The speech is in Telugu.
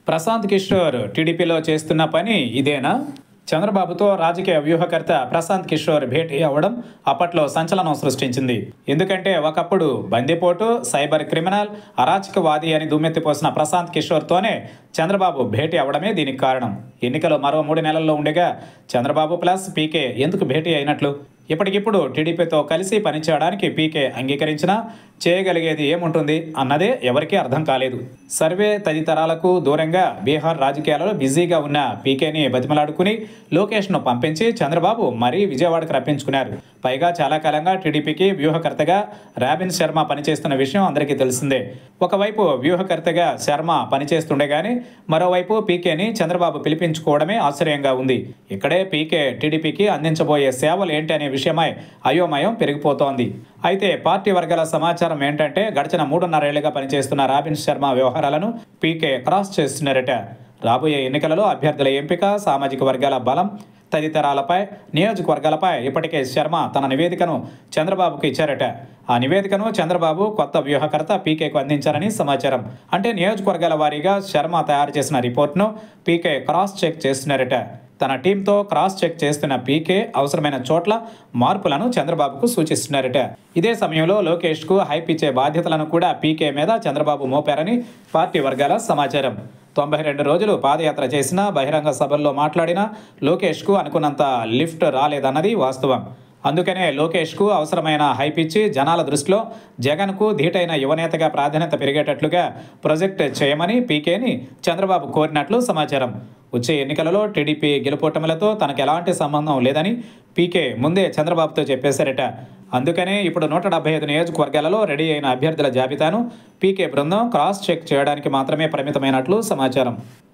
ప్రశాంత్ కిషోర్ టీడీపీలో చేస్తున్న పని ఇదేనా? చంద్రబాబుతో రాజకీయ వ్యూహకర్త ప్రశాంత్ కిషోర్ భేటీ అవ్వడం అప్పట్లో సంచలనం సృష్టించింది. ఎందుకంటే ఒకప్పుడు బందిపోటు, సైబర్ క్రిమినల్, అరాచకవాది అని దుమ్మెత్తిపోసిన ప్రశాంత్ కిషోర్తోనే చంద్రబాబు భేటీ అవ్వడమే దీనికి కారణం. ఎన్నికలు మరో 3 నెలల్లో ఉండగా చంద్రబాబు ప్లస్ పీకే ఎందుకు భేటీ అయినట్లు? ఇప్పటికిప్పుడు టీడీపీతో కలిసి పనిచేయడానికి పీకే అంగీకరించినా చేయగలిగేది ఏముంటుంది అన్నదే ఎవరికీ అర్థం కాలేదు. సర్వే తదితరాలకు దూరంగా బీహార్ రాజకీయాలలో బిజీగా ఉన్న పీకేని బతిమలాడుకుని లోకేష్ను పంపించి చంద్రబాబు మరీ విజయవాడకు రప్పించుకున్నారు. పైగా చాలా కాలంగా టీడీపీకి వ్యూహకర్తగా రాబిన్ శర్మ పనిచేస్తున్న విషయం అందరికీ తెలిసిందే. ఒకవైపు వ్యూహకర్తగా శర్మ పనిచేస్తుండగానే మరోవైపు పీకేని చంద్రబాబు పిలిపించుకోవడమే ఆశ్చర్యంగా ఉంది. ఇక్కడే పీకే టీడీపీకి అందించబోయే సేవలు ఏంటి అనే విషయమై అయోమయం పెరిగిపోతోంది. అయితే పార్టీ వర్గాల సమాచారం ఏంటంటే గడిచిన 3.5 ఏళ్లుగా పనిచేస్తున్న రాబిన్ శర్మ వ్యవహారాలను పీకే క్రాస్ చేస్తున్నారట. రాబోయే ఎన్నికలలో అభ్యర్థుల ఎంపిక, సామాజిక వర్గాల బలం తదితరాలపై, నియోజకవర్గాలపై ఇప్పటికే శర్మ తన నివేదికను చంద్రబాబుకు ఇచ్చారట. ఆ నివేదికను చంద్రబాబు కొత్త వ్యూహకర్త పీకేకు అందించారని సమాచారం. అంటే నియోజకవర్గాల వారీగా శర్మ తయారు చేసిన రిపోర్ట్ను పీకే క్రాస్ చెక్ చేస్తున్నారట. తన టీంతో క్రాస్ చెక్ చేస్తున్న పీకే అవసరమైన చోట్ల మార్పులను చంద్రబాబుకు సూచిస్తున్నారట. ఇదే సమయంలో లోకేష్కు హైప్ ఇచ్చే బాధ్యతలను కూడా పీకే మీద చంద్రబాబు మోపారని పార్టీ వర్గాల సమాచారం. 92 రోజులు పాదయాత్ర చేసినా, బహిరంగ సభల్లో మాట్లాడినా లోకేష్కు అనుకున్నంత లిఫ్ట్ రాలేదన్నది వాస్తవం. అందుకనే లోకేష్కు అవసరమైన హైప్ ఇచ్చి జనాల దృష్టిలో జగన్కు ధీటైన యువనేతగా ప్రాధాన్యత పెరిగేటట్లుగా ప్రొజెక్ట్ చేయమని పీకేని చంద్రబాబు కోరినట్లు సమాచారం. వచ్చే ఎన్నికలలో టీడీపీ గెలుపోటములతో తనకు ఎలాంటి సంబంధం లేదని పీకే ముందే చంద్రబాబుతో చెప్పేశారట. అందుకనే ఇప్పుడు 175 నియోజకవర్గాలలో రెడీ అయిన అభ్యర్థుల జాబితాను పీకే బృందం క్రాస్ చెక్ చేయడానికి మాత్రమే పరిమితమైనట్లు సమాచారం.